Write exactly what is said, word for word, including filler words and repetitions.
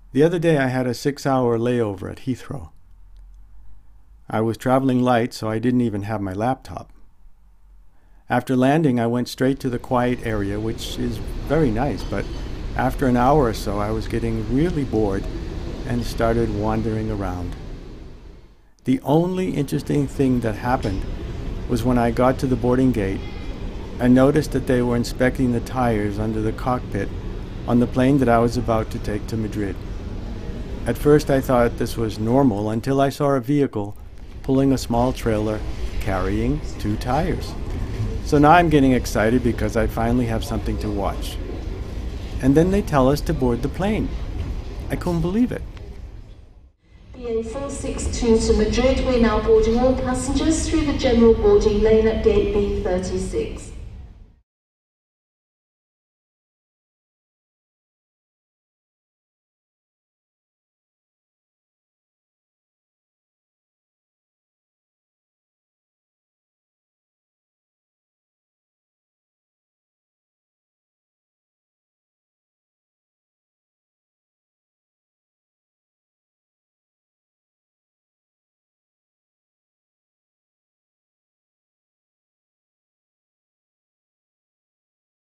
The other day I had a six-hour layover at Heathrow. I was traveling light, so I didn't even have my laptop. After landing, I went straight to the quiet area, which is very nice, but after an hour or so, I was getting really bored and started wandering around. The only interesting thing that happened was when I got to the boarding gate and noticed that they were inspecting the tires under the cockpit on the plane that I was about to take to Madrid. At first I thought this was normal until I saw a vehicle pulling a small trailer carrying two tires. So now I'm getting excited because I finally have something to watch. And then they tell us to board the plane. I couldn't believe it. B A four six two to Madrid, we're now boarding all passengers through the general boarding lane at gate B thirty-six.